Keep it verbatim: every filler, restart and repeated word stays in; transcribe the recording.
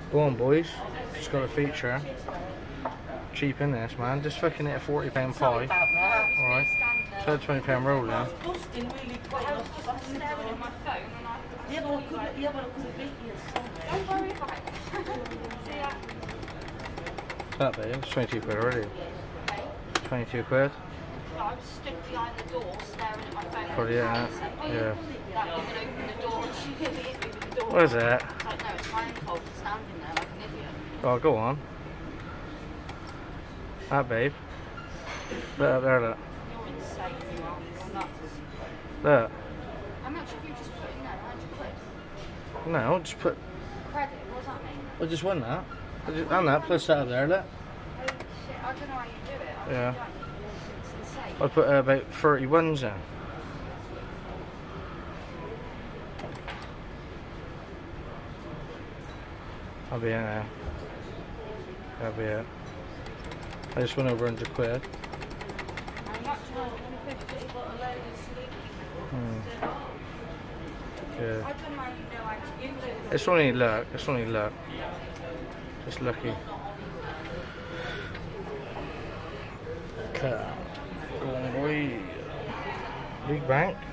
Go on, boys. Just got a feature. Cheap in this, man. Just fucking it a forty pound pie. Alright. So twenty pound roll then. I was busting really quick. I was just staring at my phone and I. Yeah, but I could. Yeah, but I could have beat you somewhere. Don't worry about it. See ya. That babe, it's twenty-two quid already. twenty-two quid. I was stood behind the door staring at my phone. Probably, yeah. Yeah. That woman opened the door and she hit me with the door. What is that? It's like, no, it's my own fault for standing there like an idiot. Oh, go on. That babe. Look up there, look. You're insane, you are. You're nuts. Look. How much have you just put in there? one hundred quid? No, I'll just put. Credit? What does that mean? I just won that. I just, and that, plus that up there, look. Oh, shit. I don't know how you do it. I Yeah. really don't. It's insane. I put uh, about thirty ones in. I'll be in there. That'll be it. I just went over one hundred quid. How much? one hundred fifty. Got a load of sleeping. Hmm. Yeah. I don't know how you know how to use it. It's only luck. It's only luck. Just lucky. Okay. Go on, boy. Big bank.